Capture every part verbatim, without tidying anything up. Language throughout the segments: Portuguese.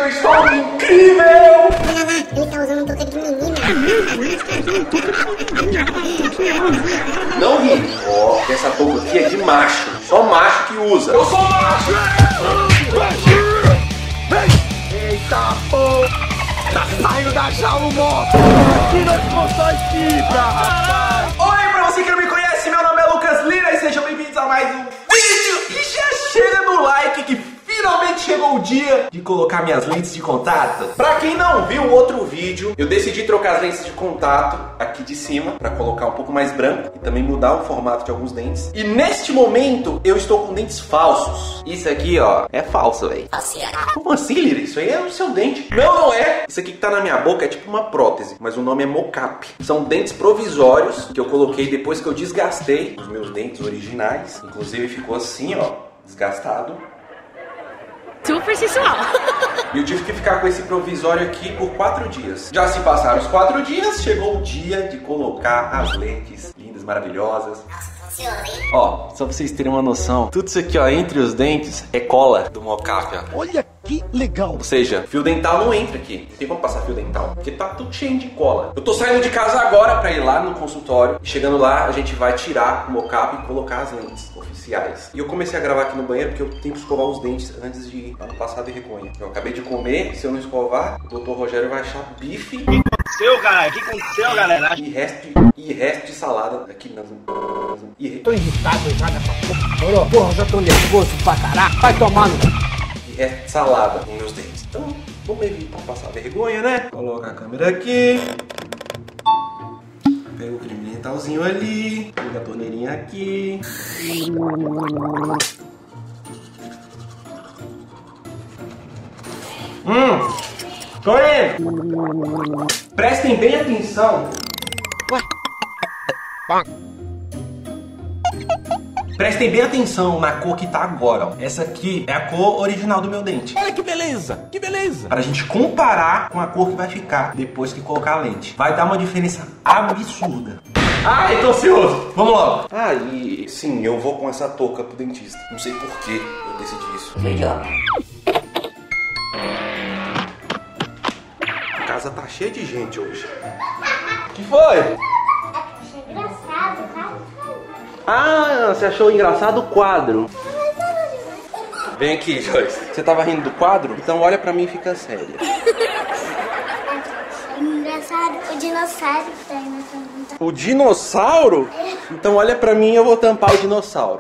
eu estou incrível! Ele tá usando touca de menina. Não ri. Ó, oh, essa touca aqui é de macho. Só macho que usa. Eu sou macho! Eita porra! Tá saindo da jaula, moto! Aqui nas funções fibra, rapaz! Oi, pra você que não me conhece, meu nome é Lucas Lira e sejam bem-vindos a mais um vídeo! E já chega no like que finalmente chegou o dia de colocar minhas lentes de contato. Pra quem não viu o outro vídeo, eu decidi trocar as lentes de contato aqui de cima pra colocar um pouco mais branco e também mudar o formato de alguns dentes. E neste momento eu estou com dentes falsos. Isso aqui, ó, é falso, velho. Como assim, Lira? Isso aí é o seu dente. Não, não é. Isso aqui que tá na minha boca é tipo uma prótese, mas o nome é mocap. São dentes provisórios que eu coloquei depois que eu desgastei os meus dentes originais. Inclusive ficou assim, ó, desgastado. Super sensual. E eu tive que ficar com esse provisório aqui por quatro dias. Já se passaram os quatro dias, chegou o dia de colocar as lentes lindas, maravilhosas. Ó, só pra vocês terem uma noção, tudo isso aqui, ó, entre os dentes é cola do mocap, ó. Olha que legal! Ou seja, fio dental não entra aqui. Não tem como passar fio dental, porque tá tudo cheio de cola. Eu tô saindo de casa agora pra ir lá no consultório. E chegando lá, a gente vai tirar o mocap e colocar as lentes oficiais. E eu comecei a gravar aqui no banheiro porque eu tenho que escovar os dentes antes de ir, pra não passar vergonha. Eu acabei de comer, se eu não escovar, o doutor Rogério vai achar bife. O que aconteceu, galera? O que aconteceu, galera? E resto de, e resto de salada aqui nas... E re... Tô irritado já nessa porra. Porra, já tô nervoso pra caralho. Vai tomar no... E resto de salada nos meus dentes. Então, vamos evitar passar vergonha, né? Coloca a câmera aqui. Pega o creme dentalzinho ali. Pega a torneirinha aqui. Hum, tô indo. Prestem bem atenção. Ué? Prestem bem atenção na cor que tá agora, ó. Essa aqui é a cor original do meu dente. Olha que beleza, que beleza. Pra gente comparar com a cor que vai ficar depois que colocar a lente. Vai dar uma diferença absurda. Ai, tô ansioso. Vamos logo. Ah, e sim, eu vou com essa touca pro dentista. Não sei por que eu decidi isso. Melhor. A casa tá cheia de gente hoje. O que foi? Achei engraçado, tá? Ah, você achou engraçado o quadro? Vem aqui, Joyce. Você tava rindo do quadro? Então olha pra mim e fica séria. Engraçado, o dinossauro que tá aí na pergunta. O dinossauro? Então olha pra mim e eu vou tampar o dinossauro.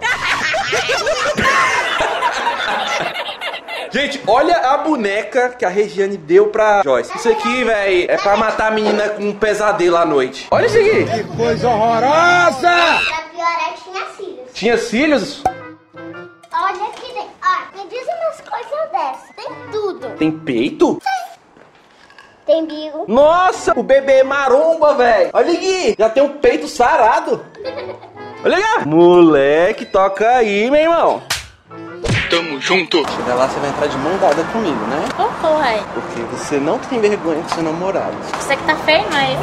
Gente, olha a boneca que a Regiane deu pra Joyce. Isso aqui, velho, é pra matar a menina com um pesadelo à noite. Olha isso aqui. Que coisa horrorosa! Pra piorar, tinha cílios. Tinha cílios? Olha aqui dentro. Ó, me diz umas coisas dessas. Tem tudo. Tem peito? Tem bico. Nossa, o bebê maromba, velho. Olha aqui, já tem um peito sarado. Olha aqui. Moleque, toca aí, meu irmão. Tamo junto. Chegar lá, você vai entrar de mão dada comigo, né? Ô, porra aí. Porque você não tem vergonha do seu namorado. Você que tá feio, mas...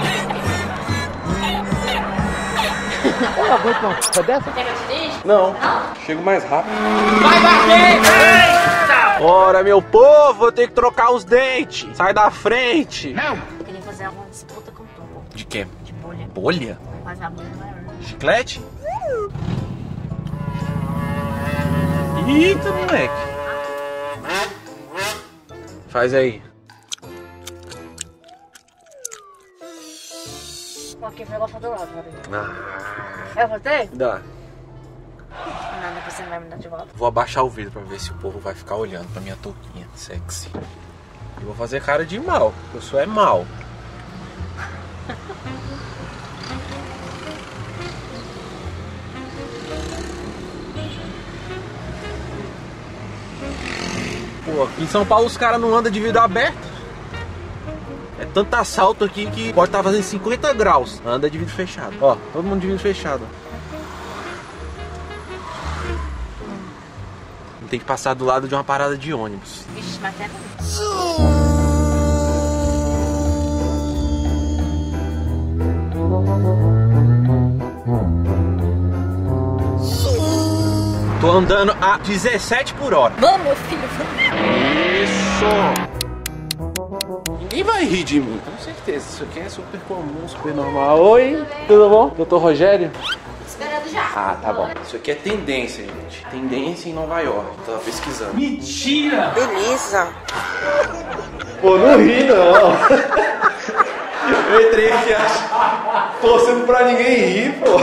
Eu não aguento uma coisa dessa. Quer que eu te dirija? Não, chego mais rápido. Vai bater! Eita! Ora, meu povo, vou ter que trocar os dentes. Sai da frente. Não! Eu queria fazer alguma disputa com tu. De quê? De bolha. Bolha? Fazer a bolha maior. Chiclete? Eita, moleque. Faz aí. Ok, foi lá pra do lado, cadê? Ah, Eu voltei? dá. Não, depois você não vai me dar de volta. Vou abaixar o vidro pra ver se o povo vai ficar olhando pra minha touquinha sexy. E vou fazer cara de mal, eu sou é mal. Pô, aqui em São Paulo os caras não andam de vidro aberto. É tanto assalto aqui que pode estar fazendo cinquenta graus. Anda de vidro fechado. Ó, todo mundo de vidro fechado. Tem que passar do lado de uma parada de ônibus. Vixe, mas até Tô andando a dezessete por hora. vamos, meu filho, vamos. Isso! som. Ninguém vai rir de mim, com certeza. Isso aqui é super comum, super normal. Oi, tudo bom? doutor Rogério? Esperando já. Ah, tá bom. Isso aqui é tendência, gente. Tendência em Nova York. Tava pesquisando. Mentira! Beleza. Pô, não ri não. Eu entrei aqui torcendo pra ninguém rir, pô.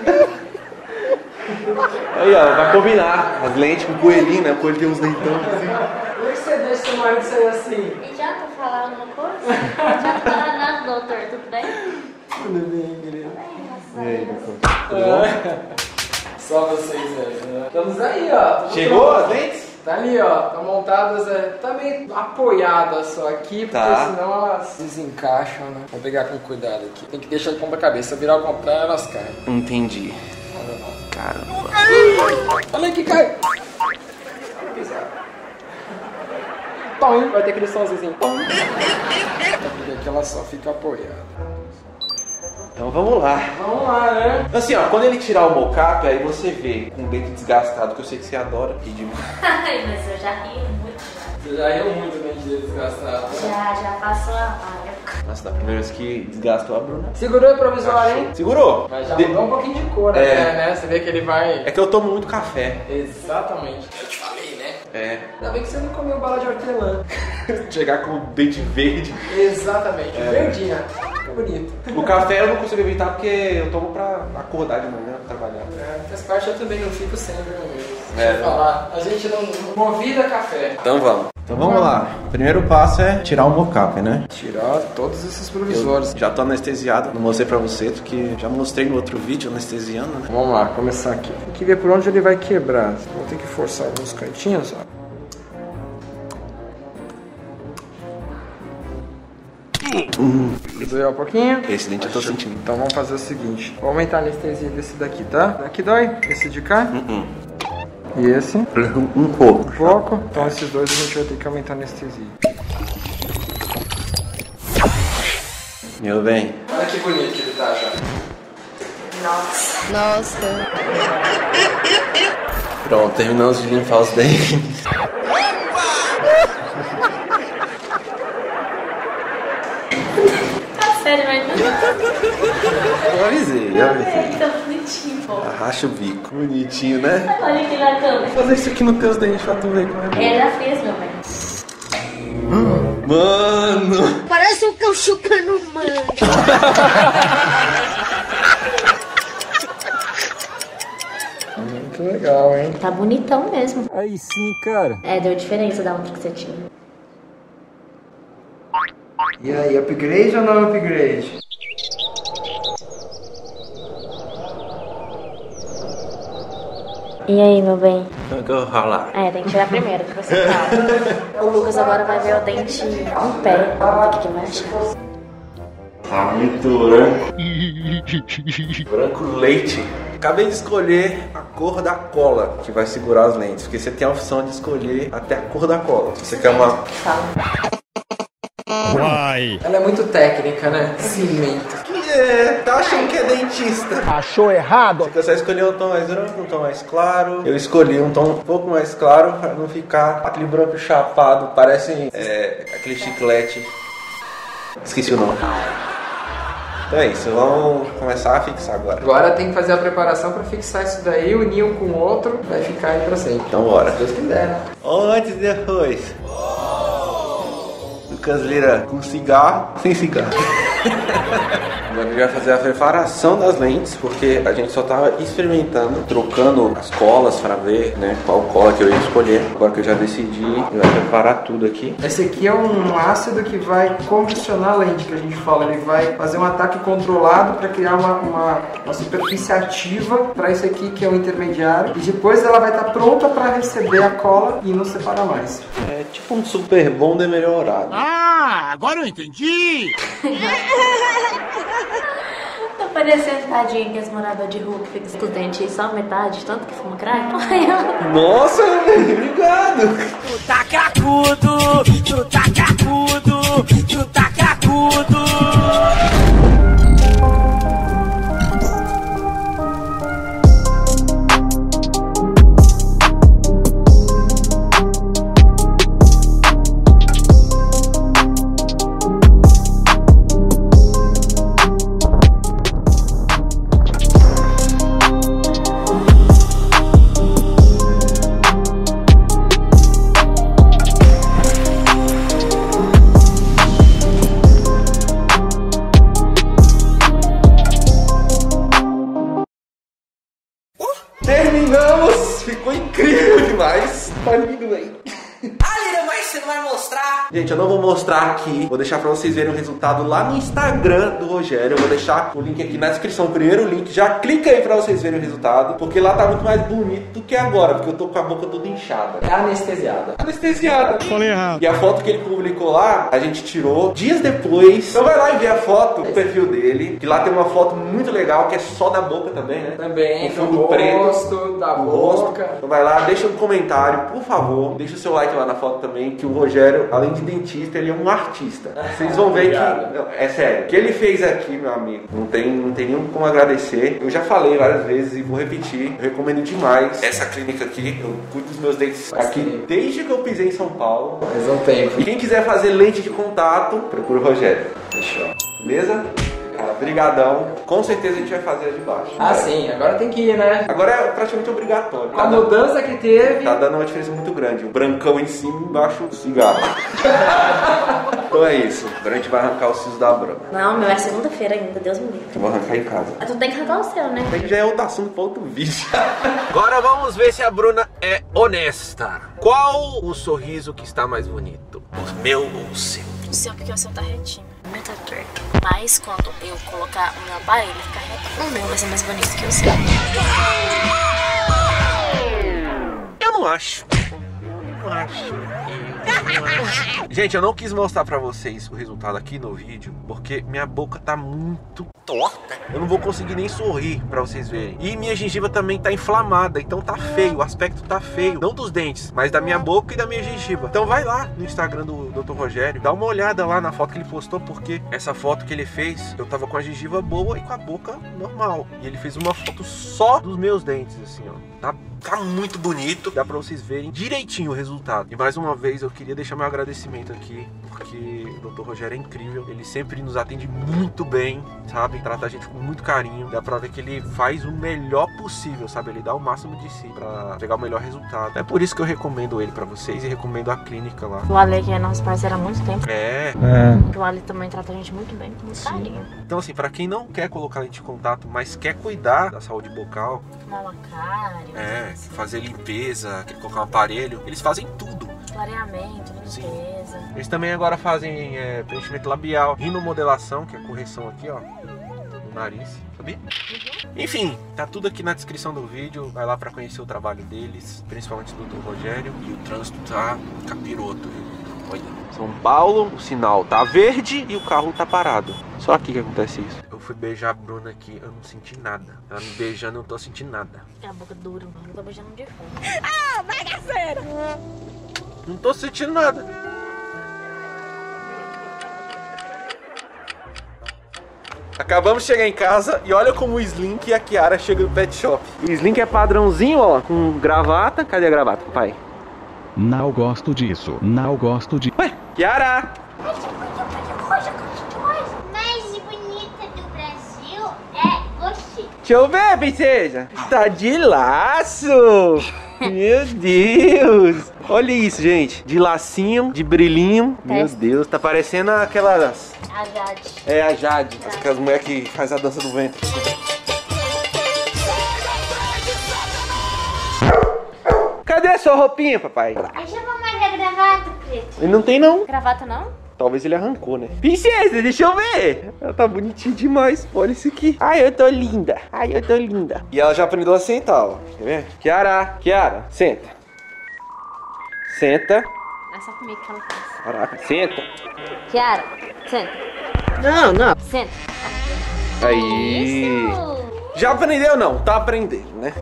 Aí, ó, vai combinar. As lentes com o coelhinho, né? O coelho tem uns dentão assim. Como é que você deixa seu marido sair assim? E já pra falar uma coisa? Já tá nada, doutor, tudo bem? Tudo bem, querido. E aí, doutor? Tudo bom? Só vocês aí, né? Estamos aí, ó. Chegou as lentes? Tá ali, ó. Tá montadas, é, tá meio apoiadas só aqui, porque Tá. senão elas desencaixam, né? Vou pegar com cuidado aqui. Tem que deixar de ponta cabeça. Virar ao contrário, elas caem. Entendi. Olha lá. Caramba. Olha aí que cai! Tom, vai ter aquele somzinho. Tom. Porque aqui ela só fica apoiada. Então vamos lá. Vamos lá, né? Assim, ó, quando ele tirar o mocap, aí você vê com o dente desgastado, que eu sei que você adora rir de mim. Ai, mas eu já ri muito. Você já riu muito do dente dele desgastado. Já, já passou a época. Nossa, da primeira vez que desgastou a Bruna. Segurou o provisório, hein? Segurou? Mas já De- mudou um pouquinho de cor, É. né? né? Você vê que ele vai... É que eu tomo muito café. Exatamente. Eu te falei, né? É. Ainda bem que você não comeu bala de hortelã. Chegar com o dente verde. Exatamente. Verdinha. Fica bonito. O café eu não consigo evitar porque eu tomo pra acordar de manhã, pra trabalhar. É, faz parte, eu também não fico sem, viu, amigo? É. Deixa eu falar. A gente não movida café. Então vamos. Então vamos lá. O primeiro passo é tirar o mocap, né? Tirar todos esses provisórios. Já tô anestesiado, não mostrei pra você, porque já mostrei no outro vídeo anestesiando, né? Vamos lá, começar aqui. Tem que ver por onde ele vai quebrar. Vou ter que forçar alguns cantinhos, ó. Hum. Doeu um pouquinho? Esse dente eu tô sentindo. Então vamos fazer o seguinte. Vou aumentar a anestesia desse daqui, tá? Daqui dói? Esse de cá? Uh-uh. E esse? Um Um pouco. pouco. Então esses dois a gente vai ter que aumentar a anestesia. Meu bem. Olha que bonito que ele tá já. Nossa. Nossa. Pronto, terminamos de limpar os dentes. Tá sério, mas Eu avisei, eu avisei. tá bonitinho, pô. Arracha o bico. Bonitinho, né? Olha aqui na câmera. Vou fazer isso aqui nos teus dentes pra tu ver como é bom. Eu já fiz, meu bem. Mano! Parece um cão chupando manga. Muito legal, hein? Tá bonitão mesmo. Aí sim, cara. É, deu diferença da outra que você tinha. E aí, upgrade ou não upgrade? E aí, meu bem? Como é que eu vou falar? É, tem que tirar primeiro, que você fala. O Lucas agora vai ver o dente em pé. Vamos ver o que que vai achar. Tá muito branco. Branco leite. Acabei de escolher a cor da cola que vai segurar as lentes. Porque você tem a opção de escolher até a cor da cola. Se você quer uma... Fala. Vai. Ela é muito técnica, né? Cimento. Que é? Tá achando que é dentista? Achou errado? Você só escolheu um tom mais branco, um tom mais claro. Eu escolhi um tom um pouco mais claro pra não ficar aquele branco chapado. Parece é, aquele chiclete. Esqueci o nome. Então é isso, vamos começar a fixar agora. Agora tem que fazer a preparação pra fixar isso daí, unir um com o outro, vai ficar aí pra sempre. Então bora. Se Deus quiser, né? Antes e depois. Lucas Lira com cigarro, sem cigarro. Agora a gente vai fazer a preparação das lentes, porque a gente só tava experimentando, trocando as colas para ver, né, qual cola que eu ia escolher. Agora que eu já decidi, eu vou preparar tudo aqui. Esse aqui é um ácido que vai congestionar a lente, que a gente fala. Ele vai fazer um ataque controlado para criar uma, uma, uma superfície ativa para isso aqui, que é o intermediário. E depois ela vai estar pronta para receber a cola e não separar mais. É tipo um super bonder melhorado. Ah, agora eu entendi. Tá parecendo tadinho que esse morador de rua que fica com os dentes só metade, tanto que fuma crack. Nossa, obrigado. Tu tá cracudo, tu tá cracudo, tu tá cracudo. mostrar. Gente, eu não vou mostrar aqui. Vou deixar pra vocês verem o resultado lá no Instagram do Rogério. Eu vou deixar o link aqui na descrição. O primeiro link. Já clica aí pra vocês verem o resultado. Porque lá tá muito mais bonito do que agora. Porque eu tô com a boca toda inchada. É anestesiada. Anestesiada. Falei errado. E a foto que ele publicou lá, a gente tirou dias depois. Então vai lá e vê a foto do perfil dele. Que lá tem uma foto muito legal, que é só da boca também, né? Também, o fundo do preto, rosto, da do boca. rosto. Então vai lá, deixa um comentário, por favor. Deixa o seu like lá na foto também, que o Rogério, além de dentista, ele é um artista. Vocês vão ver que... Não, é sério. O que ele fez aqui, meu amigo, não tem, não tem nenhum como agradecer. Eu já falei várias vezes e vou repetir. Eu recomendo demais essa clínica aqui. Eu cuido dos meus dentes aqui desde que eu pisei em São Paulo. Faz um tempo. E quem quiser fazer lente de contato, procura o Rogério. Fechou. Beleza? Cara, brigadão. Com certeza a gente vai fazer a de baixo. Ah, sim. Agora tem que ir, né? Agora é praticamente obrigatório. Com a mudança que teve... Tá dando uma diferença muito grande. O brancão em cima e embaixo o cigarro. Então é isso. Agora a gente vai arrancar os sisos da Bruna. Não, meu é segunda-feira ainda, Deus me livre. Eu vou arrancar em casa. Tu tem que arrancar o seu, né? Aí já é outro assunto pra outro vídeo. Agora vamos ver se a Bruna é honesta. Qual o sorriso que está mais bonito? O meu ou o seu? O seu, porque o seu tá retinho. O meu tá torto. Mas quando eu colocar o meu aparelho e ficar reto, o meu vai ser mais bonito que o seu. Eu não acho. Eu não acho. Gente, eu não quis mostrar pra vocês o resultado aqui no vídeo, porque minha boca tá muito torta. Eu não vou conseguir nem sorrir pra vocês verem. E minha gengiva também tá inflamada, então tá feio, o aspecto tá feio. Não dos dentes, mas da minha boca e da minha gengiva. Então vai lá no Instagram do doutor Rogério, dá uma olhada lá na foto que ele postou, porque essa foto que ele fez, eu tava com a gengiva boa e com a boca normal. E ele fez uma foto só dos meus dentes, assim, ó. Tá, tá muito bonito, dá pra vocês verem direitinho o resultado. E mais uma vez eu queria deixar meu agradecimento aqui, porque o doutor Rogério é incrível. Ele sempre nos atende muito bem, sabe? Trata a gente com muito carinho. Dá pra ver que ele faz o melhor possível, sabe? Ele dá o máximo de si pra pegar o melhor resultado. É por isso que eu recomendo ele pra vocês e recomendo a clínica lá. O Ale, que é nosso parceiro há muito tempo. É. É. O Ale também trata a gente muito bem, com muito carinho. Então assim, pra quem não quer colocar lente de contato, mas quer cuidar da saúde bucal, Tomar uma cárie, é, fazer limpeza, quer colocar um aparelho, eles fazem tudo. clareamento, limpeza. Eles também agora fazem é, preenchimento labial, rinomodelação, que é a correção aqui, ó, no nariz, sabia? Uhum. Enfim, tá tudo aqui na descrição do vídeo. Vai lá pra conhecer o trabalho deles, principalmente do doutor Rogério. E o trânsito tá capiroto, viu? Olha. São Paulo, o sinal tá verde e o carro tá parado. Só aqui que acontece isso. Eu fui beijar a Bruna aqui, eu não senti nada. Ela me beijando, eu não tô sentindo nada. É a boca dura, eu não tô beijando de fome. Ah, bagaceira! Não tô sentindo nada. Acabamos de chegar em casa e olha como o Slink e a Kiara chegam no pet shop. O Slink é padrãozinho, ó, com gravata. Cadê a gravata, papai? Não gosto disso. Não gosto de... Ué, Kiara! Mais bonita do Brasil é você. Deixa eu ver, princesa. Tá de laço. Meu Deus. Olha isso, gente. De lacinho, de brilhinho. Meu Deus, tá parecendo aquelas... A Jade. É, a Jade. Aquelas mulheres que faz a dança do vento. Cadê a sua roupinha, papai? Aí já vou mais a gravata, preto. Ele não tem, não. Gravata não? Talvez ele arrancou, né? Princesa, deixa eu ver. Ela tá bonitinha demais. Olha isso aqui. Ai, eu tô linda. Ai, eu tô linda. E ela já aprendeu a sentar, ó. Quer ver? Kiara, Kiara, senta. Senta. É só comigo que ela faz. Caraca, senta. Kiara, senta. Não, não. Senta. Aí. Isso. Já aprendeu, não? Tá aprendendo, né?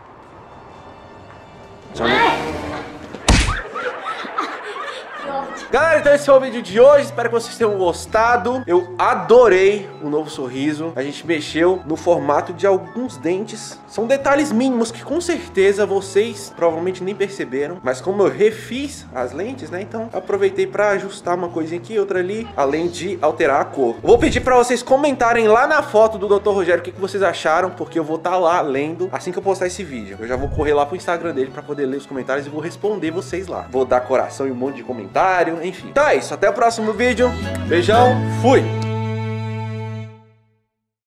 Galera, então esse foi o vídeo de hoje. Espero que vocês tenham gostado. Eu adorei o novo sorriso. A gente mexeu no formato de alguns dentes. São detalhes mínimos que com certeza vocês provavelmente nem perceberam. Mas como eu refiz as lentes, né? Então eu aproveitei pra ajustar uma coisinha aqui, outra ali, além de alterar a cor. Eu vou pedir pra vocês comentarem lá na foto do doutor Rogério o que, que vocês acharam, porque eu vou estar lá lendo assim que eu postar esse vídeo. Eu já vou correr lá pro Instagram dele pra poder ler os comentários e vou responder vocês lá. Vou dar coração e um monte de comentário, enfim. Então é isso, até o próximo vídeo. Beijão, fui!